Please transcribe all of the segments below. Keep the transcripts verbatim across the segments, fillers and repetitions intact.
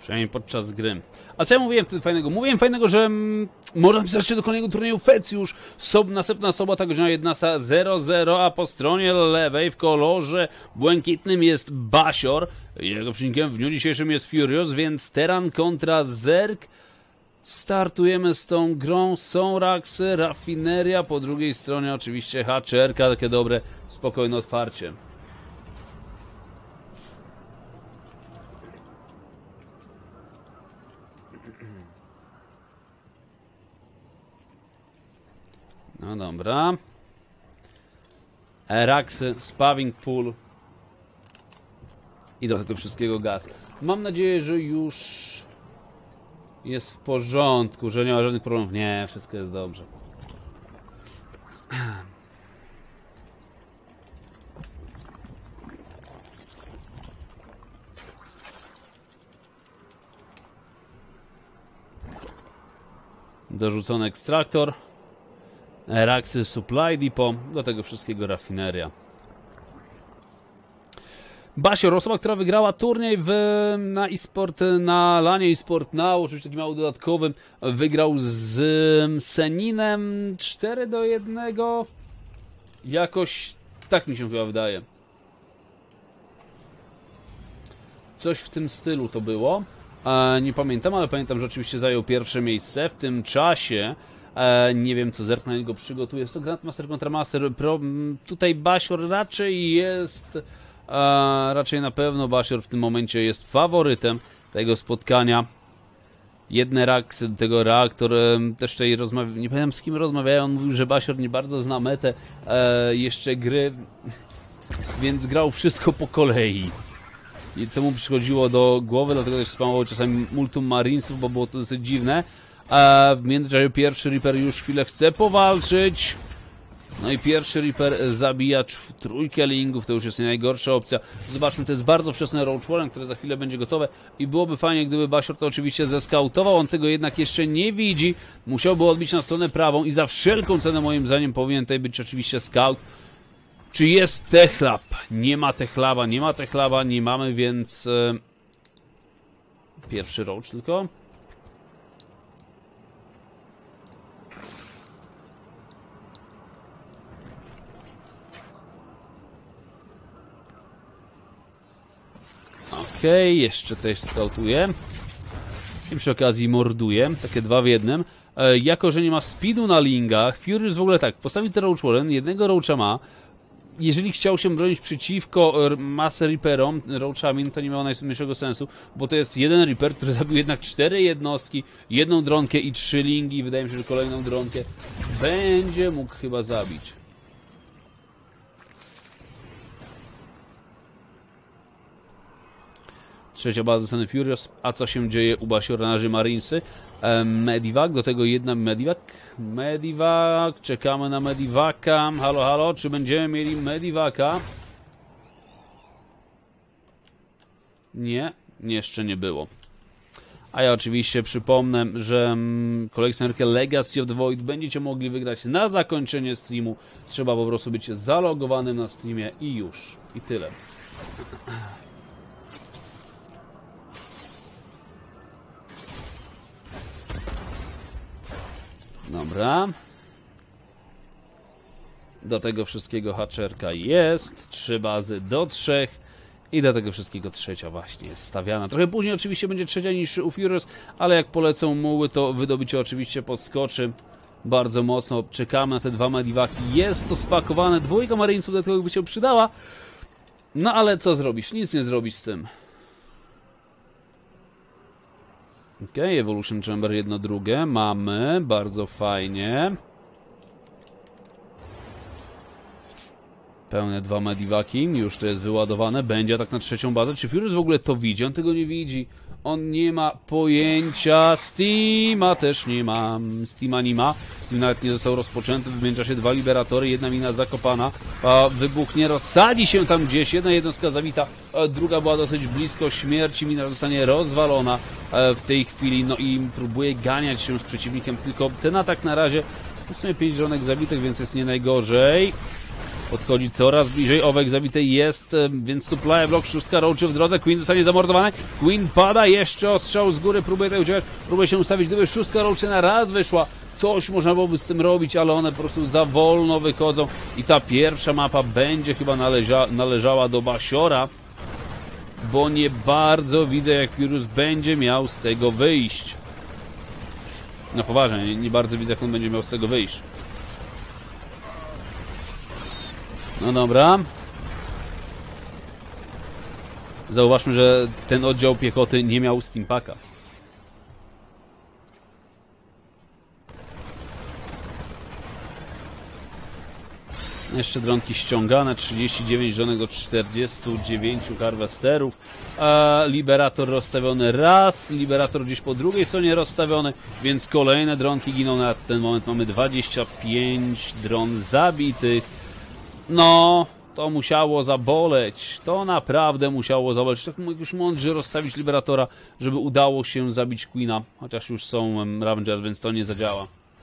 Przynajmniej podczas gry. A co ja mówiłem wtedy fajnego? Mówiłem fajnego, że mm, można pisać się do kolejnego turnieju Fecjusz. Sob, następna sobota, godzina jedenasta zero zero, a po stronie lewej w kolorze błękitnym jest Basior. Jego przeciwnikiem w dniu dzisiejszym jest Furious, więc Teran kontra Zerg. Startujemy z tą grą. Są Raxy, Rafineria, po drugiej stronie oczywiście Haczerka, takie dobre, spokojne otwarcie. No dobra. Raxy, Spawing Pool. I do tego wszystkiego gaz. Mam nadzieję, że już jest w porządku, że nie ma żadnych problemów. Nie, wszystko jest dobrze. Dorzucony ekstraktor. Raxy Supply Depot, do tego wszystkiego rafineria. Basior, osoba, która wygrała turniej w, na e-sport, na lanie e-sport now, oczywiście takim mało dodatkowym, wygrał z Seninem cztery do jednego. Jakoś tak mi się chyba wydaje. Coś w tym stylu to było. E, nie pamiętam, ale pamiętam, że oczywiście zajął pierwsze miejsce. W tym czasie E, nie wiem, co Zerg na niego przygotuje. Jest to Grandmaster kontra Master Pro. Tutaj Basior raczej jest... E, raczej na pewno Basior w tym momencie jest faworytem tego spotkania. Jedne Raxy, do tego Reaktor. E, też tutaj rozmawia... Nie pamiętam, z kim rozmawiałem. On mówił, że Basior nie bardzo zna metę e, jeszcze gry. Więc grał wszystko po kolei. I co mu przychodziło do głowy, dlatego też spamował czasami Multum Marinesów, bo było to dosyć dziwne. A w międzyczasie pierwszy Reaper już chwilę chce powalczyć. No i pierwszy Reaper zabija trójkę lingów, to już jest nie najgorsza opcja. Zobaczmy, to jest bardzo wczesne Roach Warren, które za chwilę będzie gotowe. I byłoby fajnie, gdyby Basior to oczywiście zeskautował. On tego jednak jeszcze nie widzi. Musiałby odbić na stronę prawą i za wszelką cenę moim zdaniem powinien tutaj być oczywiście scout. Czy jest Techlab? Nie ma Techlaba, nie ma Techlaba, nie mamy, więc... E... Pierwszy Roach tylko. Okej, okay, jeszcze też skautuję. I przy okazji morduję. Takie dwa w jednym. E, jako, że nie ma speedu na lingach, Furious w ogóle tak, postawił ten Roach Warren, jednego Roacha ma. Jeżeli chciał się bronić przeciwko Master Reaperom, Roachami, to nie miało najmniejszego sensu, bo to jest jeden Reaper, który zabił jednak cztery jednostki, jedną dronkę i trzy lingi. Wydaje mi się, że kolejną dronkę będzie mógł chyba zabić. Trzecia baza sceny Furious. A co się dzieje u Basioranarzy Marinesy? E, Medivac, do tego jedna Medivac. Medivac, czekamy na Medivaca. Halo, halo, czy będziemy mieli Medivaca? Nie, jeszcze nie było. A ja oczywiście przypomnę, że kolekcjonerkę Legacy of the Void będziecie mogli wygrać na zakończenie streamu. Trzeba po prostu być zalogowanym na streamie i już. I tyle. Dobra. Do tego wszystkiego haczerka jest. Trzy bazy do trzech. I do tego wszystkiego trzecia właśnie jest stawiana. Trochę później oczywiście będzie trzecia niż u Furious, ale jak polecą muły, to wydobycie oczywiście podskoczy bardzo mocno. Czekamy na te dwa Medivaki. Jest to spakowane. Dwójka Marinesów do tego by się przydała. No ale co zrobisz? Nic nie zrobisz z tym. Ok, Evolution Chamber jedno drugie. Mamy. Bardzo fajnie. Pełne dwa Medivaki. Już to jest wyładowane. Będzie atak na trzecią bazę. Czy Furious w ogóle to widzi? On tego nie widzi. On nie ma pojęcia. Steama też nie ma. Steama nie ma. Steam nawet nie został rozpoczęty. W międzyczasie dwa Liberatory. Jedna mina zakopana. A wybuchnie. Rozsadzi się tam gdzieś. Jedna jednostka zabita. A druga była dosyć blisko śmierci. Mina zostanie rozwalona w tej chwili. No i próbuje ganiać się z przeciwnikiem. Tylko ten atak na razie w sumie pięć żonek zabitych, więc jest nie najgorzej. Podchodzi coraz bliżej, Owek zabity jest, więc supply block, szóstka roaczy w drodze, Queen zostanie zamordowany, Queen pada, jeszcze ostrzał z góry, próbuje tutaj uciekać, próbuje się ustawić, gdyby szóstka roaczy na raz wyszła, coś można byłoby z tym robić, ale one po prostu za wolno wychodzą i ta pierwsza mapa będzie chyba należa, należała do Basiora, bo nie bardzo widzę, jak Furious będzie miał z tego wyjść. No poważnie, nie, nie bardzo widzę, jak on będzie miał z tego wyjść. No dobra. Zauważmy, że ten oddział piechoty nie miał steampaka. Jeszcze dronki ściągane, trzydzieści dziewięć żonych do czterdziestu dziewięciu harvesterów. A Liberator rozstawiony raz, Liberator gdzieś po drugiej stronie rozstawiony, więc kolejne dronki giną. Na ten moment mamy dwadzieścia pięć dron zabitych. No, to musiało zaboleć. To naprawdę musiało zaboleć. Tak mógł już mądrze rozstawić Liberatora, żeby udało się zabić Queena. Chociaż już są Ravengers, więc to nie zadziała.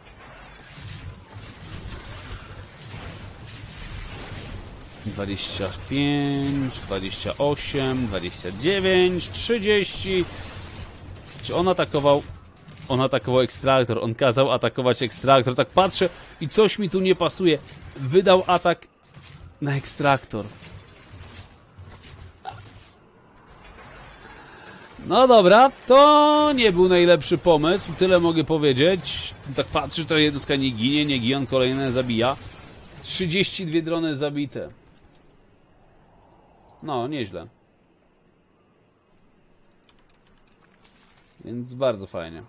dwadzieścia pięć, dwadzieścia osiem, dwadzieścia dziewięć, trzydzieści. Czy on atakował? On atakował ekstraktor. On kazał atakować ekstraktor. Tak patrzę i coś mi tu nie pasuje. Wydał atak na ekstraktor. No dobra, to nie był najlepszy pomysł. Tyle mogę powiedzieć. Tak patrzę, to jednostka nie ginie, nie ginie, on kolejne zabija. trzydzieści dwie drony zabite. No, nieźle. Więc bardzo fajnie.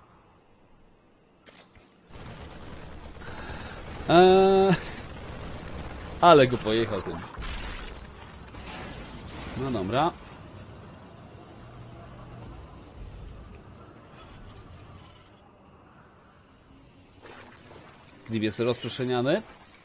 Eee... Ale go pojechał tym. No dobra. Klip jest rozprzestrzeniany.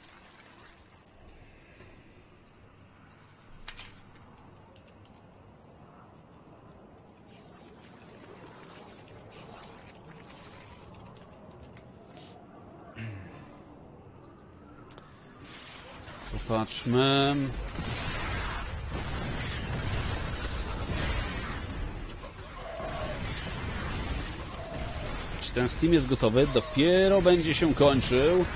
Popatrzmy. Czy ten Steam jest gotowy? Dopiero będzie się kończył.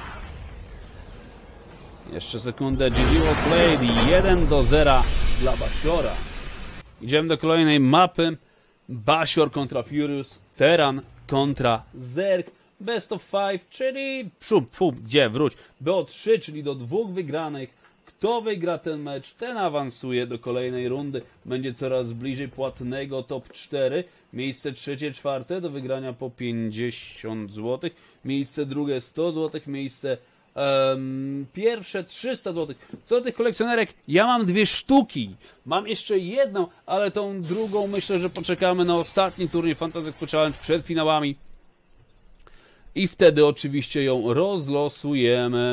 Jeszcze sekundę. G G played jeden do zera dla Basiora. Idziemy do kolejnej mapy. Basior kontra Furious. Terran kontra Zerg. Best of five, czyli... Psu, pfu, gdzie? Wróć. B O trzy, czyli do dwóch wygranych. Kto wygra ten mecz, ten awansuje do kolejnej rundy. Będzie coraz bliżej płatnego top cztery. Miejsce trzecie, czwarte do wygrania po pięćdziesiąt złotych. Miejsce drugie sto złotych. Miejsce um, pierwsze trzysta złotych. Co do tych kolekcjonerek, ja mam dwie sztuki. Mam jeszcze jedną, ale tą drugą myślę, że poczekamy na ostatni turniej Fantasy Challenge przed finałami. I wtedy oczywiście ją rozlosujemy.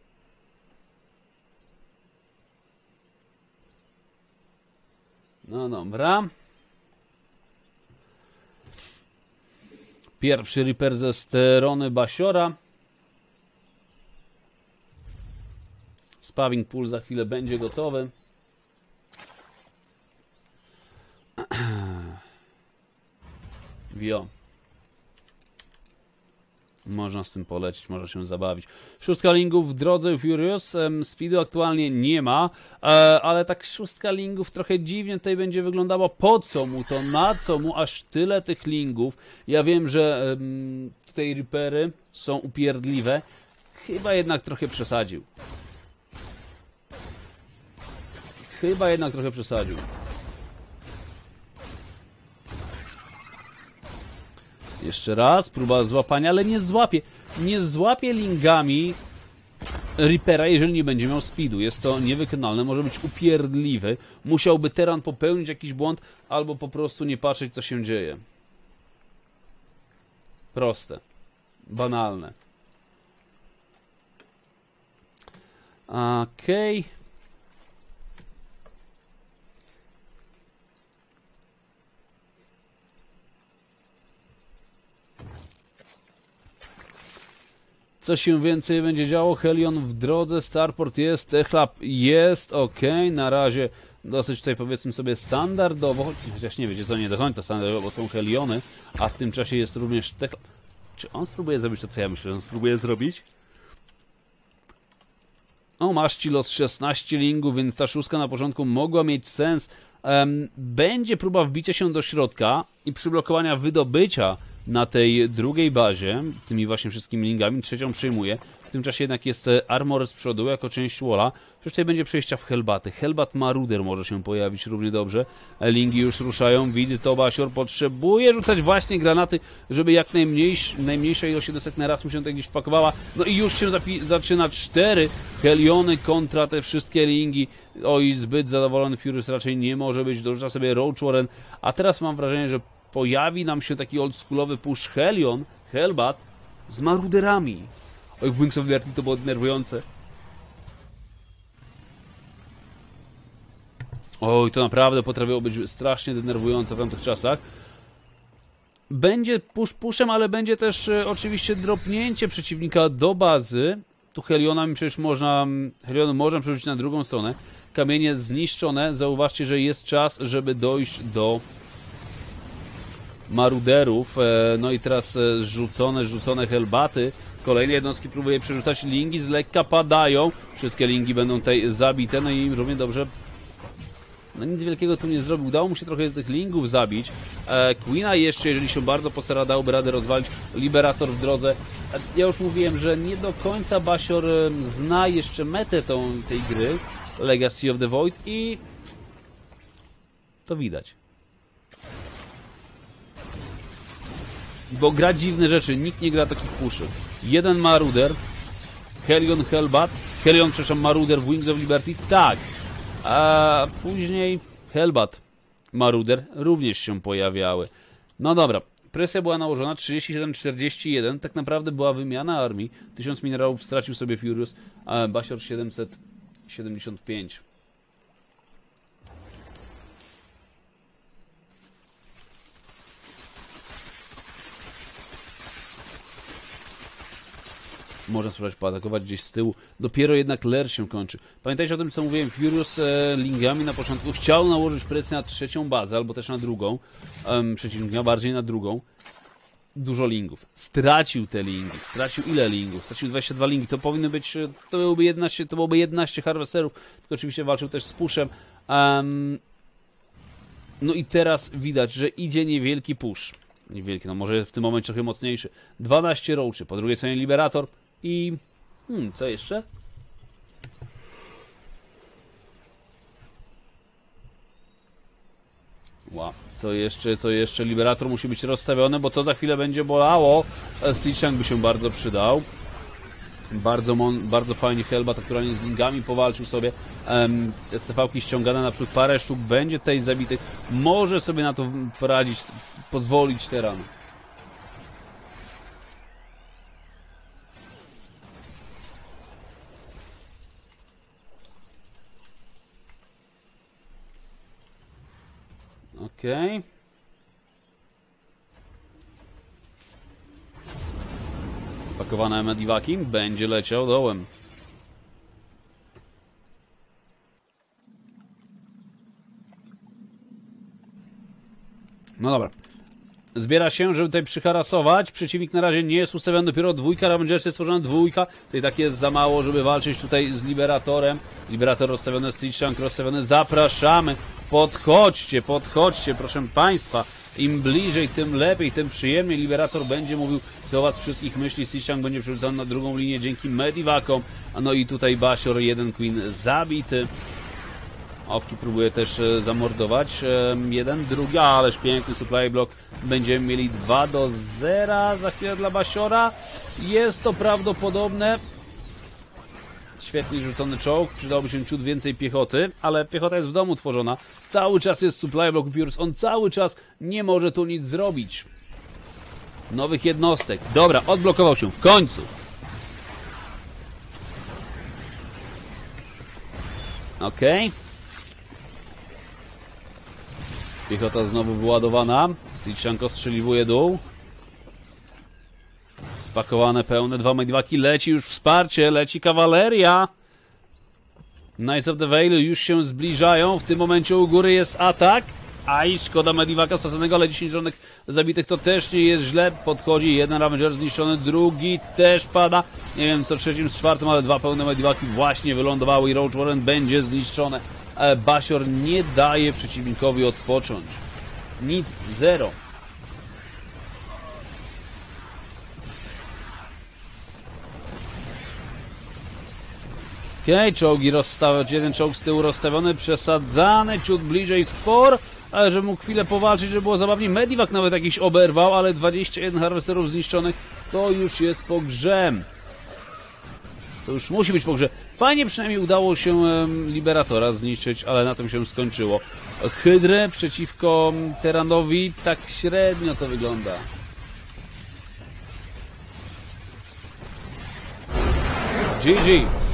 No dobra. Pierwszy Reaper ze strony Basiora. Spawing pool za chwilę będzie gotowy. Wio. Można z tym polecieć, można się zabawić. Szóstka lingów w drodze Furious. Speedu aktualnie nie ma, ale tak szóstka lingów trochę dziwnie tutaj będzie wyglądało. Po co mu to? Na co mu aż tyle tych lingów? Ja wiem, że tutaj Reapery są upierdliwe. Chyba jednak trochę przesadził. Chyba jednak trochę przesadził. Jeszcze raz, próba złapania, ale nie złapie. Nie złapie lingami Reapera, jeżeli nie będzie miał speedu. Jest to niewykonalne, może być upierdliwy. Musiałby Terran popełnić jakiś błąd, albo po prostu nie patrzeć, co się dzieje. Proste. Banalne. Okej. Okay. Co się więcej będzie działo? Helion w drodze, Starport jest, Techlab jest, ok, na razie dosyć tutaj powiedzmy sobie standardowo, chociaż nie wiecie co, nie do końca standardowo, bo są Heliony, a w tym czasie jest również Techlab. Czy on spróbuje zrobić to, co ja myślę, że on spróbuje zrobić? O, masz ci los szesnaście lingów, więc ta szóstka na początku mogła mieć sens. Um, będzie próba wbicia się do środka i przyblokowania wydobycia na tej drugiej bazie, tymi właśnie wszystkimi lingami, trzecią przyjmuje. W tym czasie jednak jest armor z przodu, jako część walla. Przecież tutaj będzie przejścia w Hellbaty. Hellbat Maruder może się pojawić równie dobrze. Lingi już ruszają, widzę to, Basior potrzebuje rzucać właśnie granaty, żeby jak najmniejsza ilość jednostek na raz mu się tutaj gdzieś wpakowała. No i już się zaczyna cztery Heliony kontra te wszystkie lingi. Oj, zbyt zadowolony Furious raczej nie może być, dorzuca sobie Roach Warren, a teraz mam wrażenie, że pojawi nam się taki oldschoolowy push Helion, Hellbat z Maruderami. Oj, w Wings of Liberty to było denerwujące. Oj, to naprawdę potrafiło być strasznie denerwujące w tamtych czasach. Będzie push pushem, ale będzie też e, oczywiście dropnięcie przeciwnika do bazy. Tu Helionami przecież można, Heliony można przerzucić na drugą stronę. Kamienie zniszczone. Zauważcie, że jest czas, żeby dojść do Maruderów. E, no i teraz e, rzucone, rzucone Hellbaty. Kolejne jednostki próbuje przerzucać, lingi z lekka padają. Wszystkie lingi będą tutaj zabite, no i równie dobrze. No nic wielkiego tu nie zrobił. Udało mu się trochę tych lingów zabić. E, Queena jeszcze, jeżeli się bardzo postara, dałby radę rozwalić. Liberator w drodze. E, ja już mówiłem, że nie do końca Basior e, zna jeszcze metę tą, tej gry. Legacy of the Void i to widać. Bo gra dziwne rzeczy, nikt nie gra takich puszy. Jeden Maruder, Helion Hellbat, Helion, przepraszam, Maruder w Wings of Liberty, tak. A później Hellbat, Maruder również się pojawiały. No dobra, presja była nałożona, trzydzieści siedem czterdzieści jeden, tak naprawdę była wymiana armii. tysiąc minerałów stracił sobie Furious, a Basior siedemset siedemdziesiąt pięć. Można spróbować poatakować gdzieś z tyłu. Dopiero jednak Lair się kończy. Pamiętajcie o tym, co mówiłem. Furious e, lingami na początku chciał nałożyć presję na trzecią bazę, albo też na drugą. Um, przeciwnika bardziej na drugą. Dużo lingów. Stracił te lingi. Stracił ile lingów? Stracił dwadzieścia dwa lingi. To powinny być, to byłoby jedenaście, to byłoby jedenaście harvesterów. Tylko oczywiście walczył też z pushem. Um, no i teraz widać, że idzie niewielki push. Niewielki, no może w tym momencie trochę mocniejszy. dwanaście roachy. Po drugiej stronie Liberator. I... Hmm, co jeszcze? Wow. Co jeszcze, co jeszcze? Liberator musi być rozstawiony, bo to za chwilę będzie bolało. Siege by się bardzo przydał. Bardzo, mon, bardzo fajnie Hellbat, naturalnie z lingami powalczył sobie. Um, S C V-ki ściągane naprzód, parę sztuk będzie tutaj zabitych. Może sobie na to poradzić, pozwolić te rany. Okej. Okay. Spakowane mediwaki. Będzie leciał dołem. No dobra. Zbiera się, żeby tutaj przyharasować. Przeciwnik na razie nie jest ustawiony, dopiero dwójka. Ravengers jest stworzona dwójka. Tutaj tak jest za mało, żeby walczyć tutaj z Liberatorem. Liberator rozstawiony, Siege Tank rozstawiony. Zapraszamy. Podchodźcie, podchodźcie, proszę Państwa. Im bliżej, tym lepiej, tym przyjemniej. Liberator będzie mówił, co o was wszystkich myśli. Siege Tank będzie przerzucony na drugą linię dzięki mediwakom. No i tutaj Basior, jeden Queen zabity. Owki próbuje też e, zamordować. E, jeden, drugi, ależ piękny supply block. Będziemy mieli dwa do zera za chwilę dla Basiora. Jest to prawdopodobne. Świetnie rzucony czołg. Przydałoby się ciut więcej piechoty, ale piechota jest w domu tworzona. Cały czas jest supply block Furious. On cały czas nie może tu nic zrobić. Nowych jednostek. Dobra, odblokował się w końcu. Okej. Okay. Piechota znowu wyładowana. Siege Tank ostrzeliwuje dół. Spakowane pełne dwa Medivaki, leci już wsparcie, leci kawaleria. Knights of the Vale już się zbliżają, w tym momencie u góry jest atak. Aj, szkoda Medivaka straconego, ale dziesięć żonek zabitych to też nie jest źle. Podchodzi jeden Ravager zniszczony, drugi też pada. Nie wiem co trzecim, z czwartym, ale dwa pełne Medivaki właśnie wylądowały i Roach Warren będzie zniszczone. Ale Basior nie daje przeciwnikowi odpocząć. Nic, zero. Okej, okay, czołgi rozstawiać, jeden czołg z tyłu rozstawiony, przesadzany, ciut bliżej spor, ale że mógł chwilę powalczyć, żeby było zabawnie. Medivac nawet jakiś oberwał, ale dwadzieścia jeden harwesterów zniszczonych to już jest po grze. To już musi być po grze. Fajnie przynajmniej udało się um, Liberatora zniszczyć, ale na tym się skończyło. Hydrę przeciwko Terranowi tak średnio to wygląda. G G.